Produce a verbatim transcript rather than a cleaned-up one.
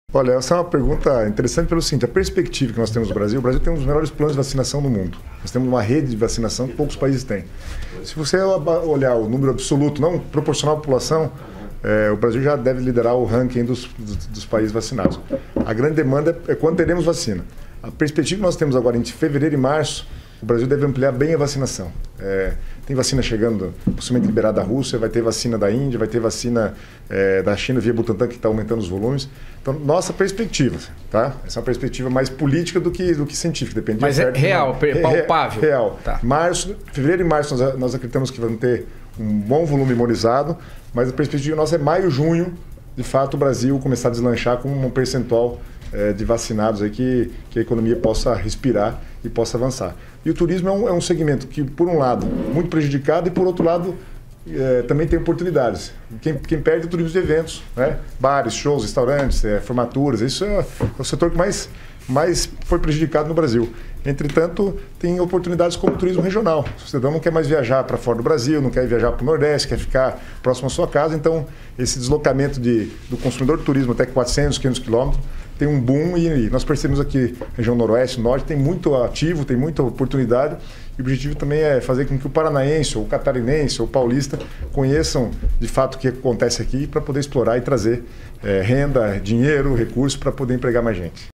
Olha, essa é uma pergunta interessante pelo seguinte, a perspectiva que nós temos no Brasil, o Brasil tem um dos melhores planos de vacinação do mundo. Nós temos uma rede de vacinação que poucos países têm. Se você olhar o número absoluto, não proporcional à população, é, o Brasil já deve liderar o ranking dos, dos, dos países vacinados. A grande demanda é quando teremos vacina. A perspectiva que nós temos agora, entre fevereiro e março, o Brasil deve ampliar bem a vacinação. É, tem vacina chegando, possivelmente liberada da Rússia, vai ter vacina da Índia, vai ter vacina é, da China via Butantan, que está aumentando os volumes. Então, nossa perspectiva, tá? Essa é uma perspectiva mais política do que, do que científica. Depende Mas é real, é, palpável. Real. Tá. Março, fevereiro e março nós, nós acreditamos que vamos ter um bom volume imunizado, mas a perspectiva nossa é maio, junho, de fato, o Brasil começar a deslanchar com um percentual é, de vacinados aí que, que a economia possa respirar e possa avançar. E o turismo é um, é um segmento que, por um lado, muito prejudicado e, por outro lado, é, também tem oportunidades. Quem, quem perde é o turismo de eventos, né? Bares, shows, restaurantes, é, formaturas. Isso é, é o setor que mais, mais foi prejudicado no Brasil. Entretanto, tem oportunidades como o turismo regional. O cidadão não quer mais viajar para fora do Brasil, não quer viajar para o Nordeste, quer ficar próximo à sua casa. Então, esse deslocamento de, do consumidor de turismo até quatrocentos, quinhentos quilômetros tem um boom e nós percebemos aqui, região Noroeste, Norte, tem muito ativo, tem muita oportunidade. E o objetivo também é fazer com que o paranaense, ou o catarinense, ou o paulista conheçam de fato o que acontece aqui para poder explorar e trazer é, renda, dinheiro, recursos para poder empregar mais gente.